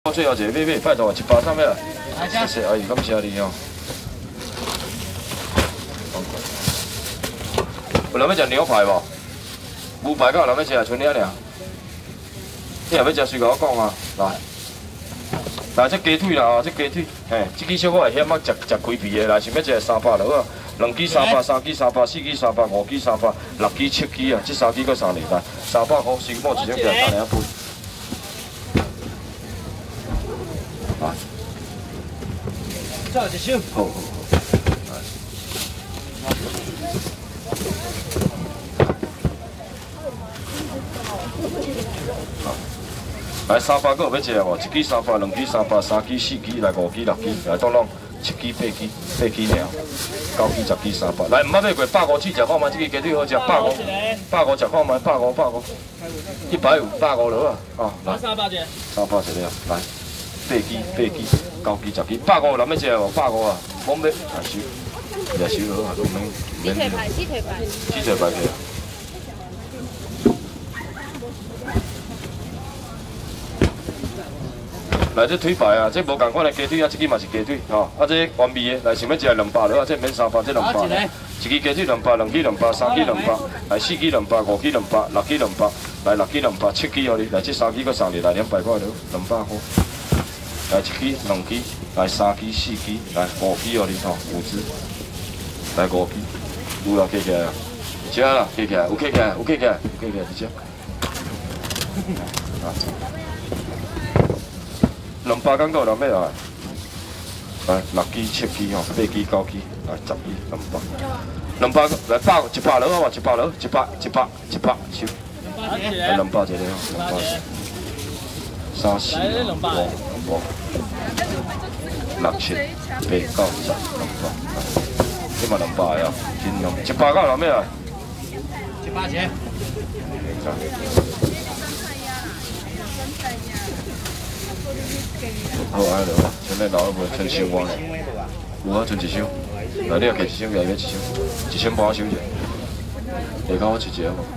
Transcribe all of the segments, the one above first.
最后一个买，拜托130尾啊！谢谢阿姨，感谢你哦。有人要食牛排无？牛排敢有人要食啊？剩遐尔。你若要食，随甲我讲啊，来，这鸡腿啦哦，这鸡腿，嘿，这支小可会险啊，食开皮的，来想要食300落啊，2支300、3支300、4支300、5支300、6支7支啊，这3支搁3粒来，300块，先摸一张票，等下分。啊， 再一箱。 好。来300个有要食无？1支300、2支300、3支4支，来5支6支，来总拢7支8支，8支尔，9支10支300。来，唔捌买过150起食看觅，这个鸡腿好食，150食看觅，150，150，150落啊，哦，来300一个，来8支9支10支，150人要食无？150啊，我要收，也收落啊，都免。鸡腿排去啊。 来，这腿排啊，这无共款的鸡腿啊，这支嘛是鸡腿吼，啊，这完美的，来想要食200落啊，这免300，这200的，一支鸡腿200，2支200，3支200，来4支200，5支200，6支200，来6支200，7支互你，来这3支搁送你，来200块了，200块，来1支、2支，来3支、4支，来5支互你吼，5支，来5支，有啦，起起来啊，食啦，起起来，有起起来，有起起来，有起起来，一只，啊。 200敢够人要来，来6支、7支吼，8支、9支，来10支，200来100落好无？100落，100收，来200一个吼，3、4、5、6、7、8、9、10，200，这嘛200个啊，尽量100够人要来 100钱。 好，安尼了，现在留一份剩剩我嘞，有啊，剩1箱，来你也加1箱，也要1箱，1箱半收者，下骹我一个无？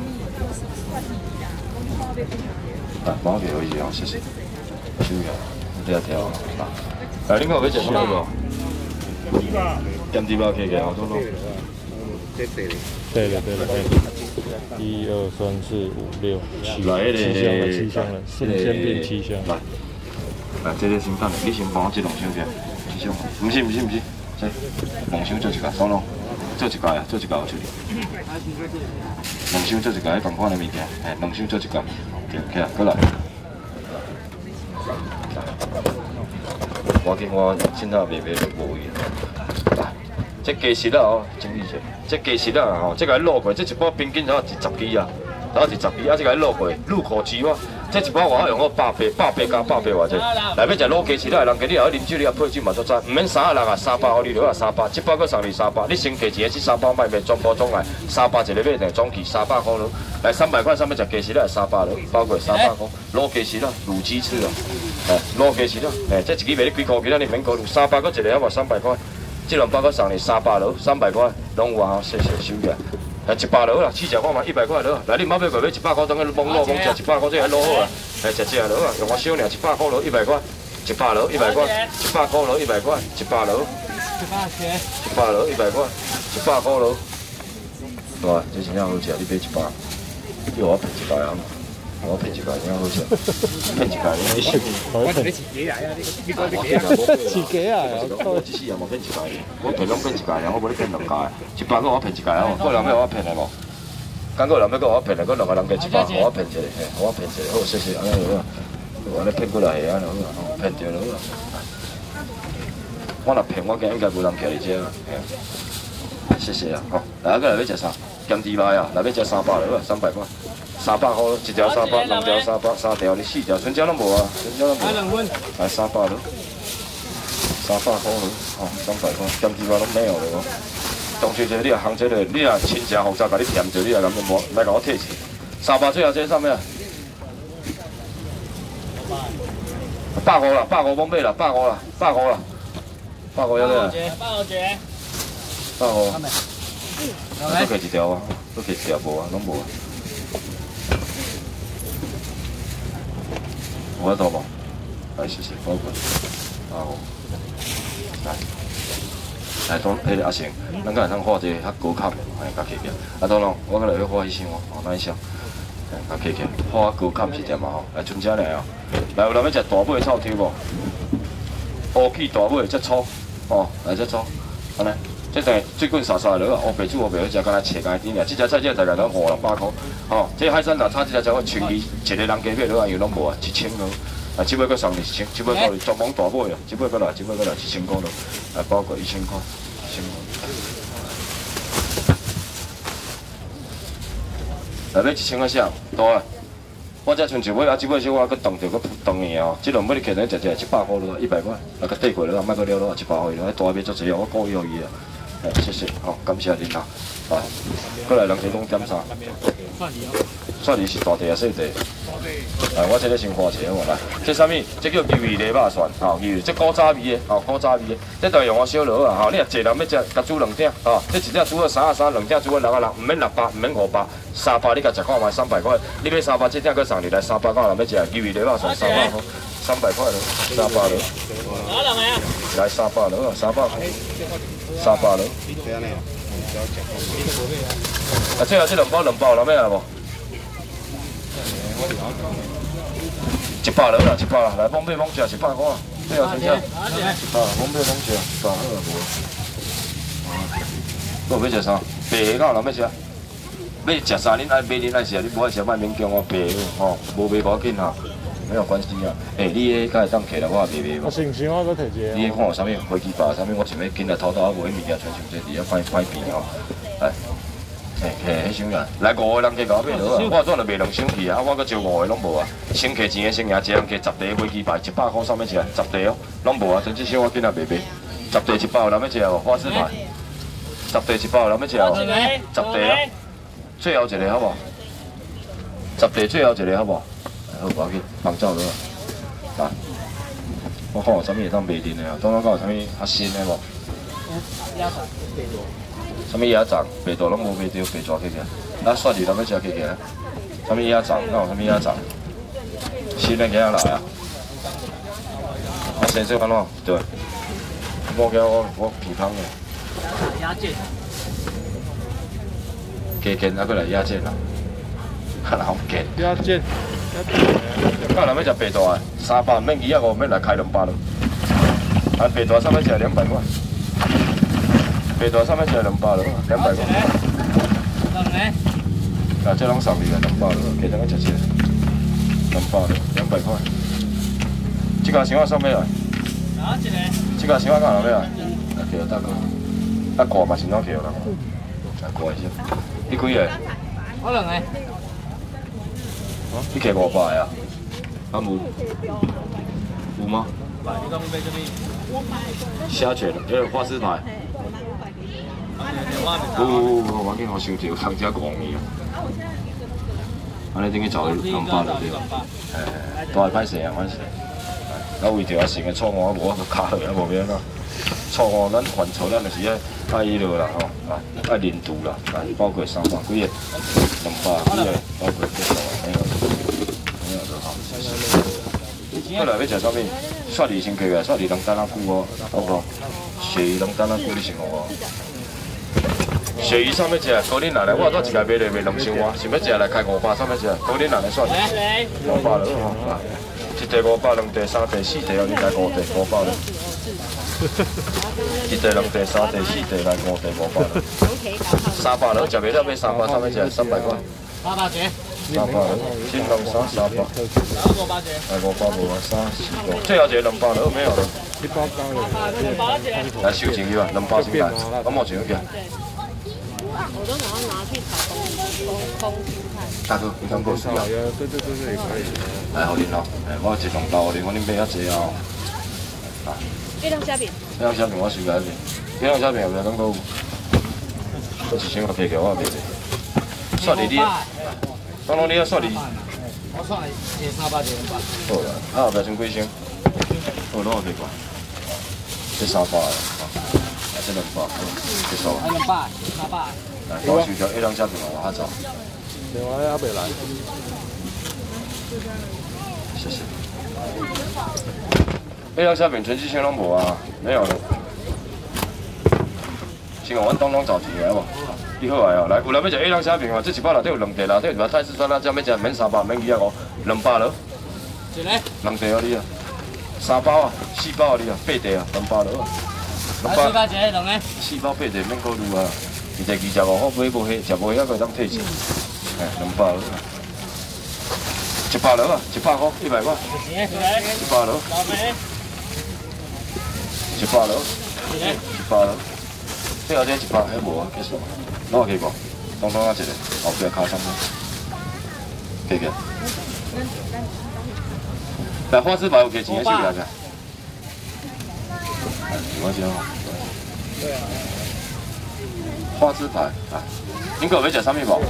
来，毛皮可以哦，谢谢，收下，你条啊，来，恁个要食什么无？咸猪肉起起哦，都弄。对了。1、2、3、4、5、6、7箱了，瞬间变7箱。来，这个先等下，你先帮我这2箱起，7箱。不是，这2箱做一个，总拢做一个啊，做一个有处理。2箱做一个，迄同款的物件，哎，2箱做一个，对，起来，过来。我见我凊彩卖就无位了。来，这鸡翅啊哦，整理者，这鸡翅啊吼，这个卤过，这一包平均才是10支啊，然后是10支啊，这个卤过，入口鸡哇。 这一包我用个100加100偌济，来要食卤鸡翅的人，你也要啉酒，你也配酒嘛足赞，唔免36啊，300互你留啊300，这包搁送你300，你先加钱，这3包卖卖全部总来300一个买定总期300块咯，来300块上面食鸡翅的300咯，包括300块，卤鸡翅啦，卤鸡翅啦，哎，卤鸡翅啦，哎，这一支卖你几块钱，你免考虑，300搁一个好无300块，这2包搁送你300咯，300块，拢有啊，谢谢收起来。 来100落啦，试食看嘛，100块落。来，你莫买过买100块，当个网络讲食100块，这个落好啊。来食落啊，用我小尔100块落100块，100落100块，100块落100块，100落，100落100块，100块落。哇，这真正好食，你买100，叫我骗100啊嘛，我骗100真好食，骗100你信？我骗你自己来啊！你讲你自己啊？自己啊？我只是也无骗100，我骗拢骗100，我无咧骗2家，100个我骗1家哦，个人要我骗的无？敢个人要我骗的，个2个人加100，我骗一个，嘿，我骗一个，好谢谢，安尼好，我安尼骗过来安尼好，骗着了好。我若骗，我应该无人徛伫遮啊，谢谢啊，好，来个来要食啥？咸猪肉啊，来要食300了，300块。 300块，一条300，2条300，3条你4条，剩只拢无啊，剩只拢无。来300了，300块了，吼，300块，咸猪肉拢没有了哦。当初这你也行这个，你也亲情复杂，甲你添着，你也咁无来甲我退钱。300最后这上面，150啦，150冇买啦，150啦，150啦，150要个。150。都加一条啊，都加一条无啊，拢无啊。 有法度无？ 来谢谢，包括，来当迄个阿成，咱敢会通画一个较高坎的，哎，甲起起。啊，当然，我搁来要画迄箱哦，咱箱，甲起起，画高坎是点嘛吼，来剩遮尔哦。来，有人要食大尾臭抽无？乌起大尾则粗，哦，来则粗，安尼。这等最近沙沙落啊，乌白煮乌白好食，敢若切干甜尔。这只菜这大概都500-600块，哦，这海鲜若炒这只只我1,200，一个人加买落啊，又拢无啊，1000落。啊，这尾搁送你1000，这尾够专门大尾啊，这尾搁来1000块落，啊，包括1000块，1000块。来要1000块啥？大啊！我才剩一尾啊，这尾小我搁冻着，搁冻去哦。这两尾你客人食100块落，100块，啊，甲缀过落，莫搁了落100块落，大尾足济哦，我故意互伊啊。谢谢，好，感谢恁啦。啊，过来人提讲点啥？蒜梨是大地啊，细地？来，我这个先画一个来。这啥物？这叫鱿鱼泥肉蒜，吼，鱿鱼，这古早味的，吼，古早味的。这都用我小螺啊，吼，你若一人要食，甲煮2鼎，吼，这一只煮个3个3，2鼎煮个6个6，毋免600，毋免500，300你甲食看卖300块。你买300，这鼎搁送你来300块，人要食鱿鱼泥肉蒜300块，300块了，300了。来300了，300块，300了。啊，最后这2包人要来无？100了啦，100啦，来蒙买蒙食100块，最后剩下，蒙买蒙食，100好无。我要食啥？白虾人要食，要食啥？恁爱买恁爱食，你无爱食，莫勉强我白吼，无卖无要紧哈，没有关系啊。你迄敢会当摕来我也卖无？ 行，我搁摕一个。 你看有啥物飞机吧？啥物我想要紧来偷偷啊，无迄物件全上这伫遐歹变吼，来。迄箱啊，来5个人加甲我买落啊！我转就卖2箱去啊，我搁招5个拢无啊。先摕钱的先赢，一人加10袋飞机牌，100块啥物食？10袋哦，拢无啊！真这些我今仔卖卖，10袋100有人要食无？花枝牌，10袋100有人要食无？10袋啊，最后一个好无？10袋最后一个好无？好，无要紧，放走落啊！我看有啥物会当卖恁的啊？当然讲有啥物较新的无？什么鸭掌？白大拢无卖着，白蛇起起。咱蒜梨咱要食起起。什么鸭掌？哪有什么鸭掌？新的今仔来啊！我先做安怎？对。我叫我皮汤的。 鸭腱。 加件啊，过来鸭腱啦。哈啦，好件。 鸭腱。 咱人要食白大的，300免250，免来开200了。啊，白大啥物食200块？白大啥物食200了，200块。啊，这拢送你个200了，加等下食一个200了，200块。这家箱仔送咩来？这家箱仔干啥要来？啊，叫大哥。啊，挂嘛是哪叫啦？啊，挂一下。你几个？ 我2个。 你加500个啊？啊无？有吗？虾卷，还有花枝牌。不，我紧我想着空只5年啊。安尼等于找200了对。都系歹势啊，歹势。我为着我成个错误，无我卡落啊，无免啊。错误咱犯错，咱就是爱迄落啦吼，爱认度啦，包括300几个、200几个，包括这个没有多好。过来要食啥物？蒜梨先去啊，蒜梨能等啊久哦，好无？鱈鱼能等啊久，你想无？鱈鱼啥物食？高恁奶奶，我带一家买来卖2箱外，想要食来开500，啥物食？高恁奶奶蒜500了吼，一袋500，2袋、3袋、4袋，你来5袋500了。一袋、2袋、3袋、4袋，来5袋500了。300了，食袂了买300，啥物食？300块。 800钱。 300了，金龙沙300。来500无啊，3、4个，最后一个200了，没有了。 一包高的。 来收钱去吧，200先来，我冇钱去。 我都想要拿去炒空心菜。 大哥，你看过需要？ 对，也可以。 来，好恁咯，我一2包，我恁买遐济啊。 月亮虾饼。 月亮虾饼我收个一边，月亮虾饼有没有讲过？我1箱我加起我卖济。蒜梨你，当然你要蒜梨。 我蒜梨一300钱200。 好啦，啊后壁剩几箱？好，拢有卖过。这300个，啊这200，这收。 还200，300。 来，我收条月亮虾饼我较早。 另外还袂来。 谢谢。 A 两虾饼全季鲜拢无啊，没有了。先讲阮东东找钱来无？你好来哦，来有人要食 A 两虾饼哦，这一包内底有两块啦，这有泰式酸辣酱要食免300，免250，200了。 一个。 两块哦你啊，3包啊，4包啊你啊，8块啊，200了。 4包一个，两个。 4包8块免考虑啊，一个25块买无许，食无许可以当退钱。哎，200了。100了啊，100块，100块。100了。100了。100了。这后这100还无啊，结束。哪有去过？东东啊一个，后壁卡上面。给给。来花枝牌有给钱的手来个。没关系啊。对啊。花枝牌啊，恁个要食啥物无？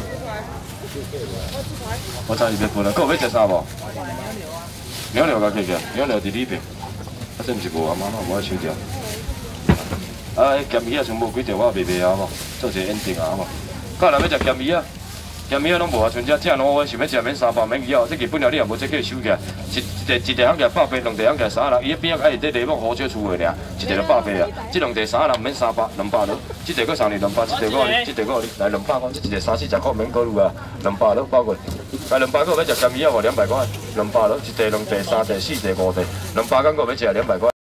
我知伊要分了，个要食啥无？鸟鸟甲去个，鸟鸟伫里边，啊这毋是无啊妈妈无爱收掉。啊，迄咸鱼啊，全部几条我也袂卖啊，好无？做一个 ending 啊，好无？个人要食咸鱼啊，咸鱼啊拢无啊，剩只正拢我想要食免300免200，这日本料理也无这叫收起来，一地行价100八，两地行价300，伊边仔爱伫内蒙好少厝的尔，一地就100八啊，这两地300免300，200了，这地佫送你200，这地佫你，这地佫你，来200块，这一地30-40块免考虑啊，200了包括，来200个要食咸鱼啊，无200块，200了，一地、两地、3地、4地、5地，200个要食200块。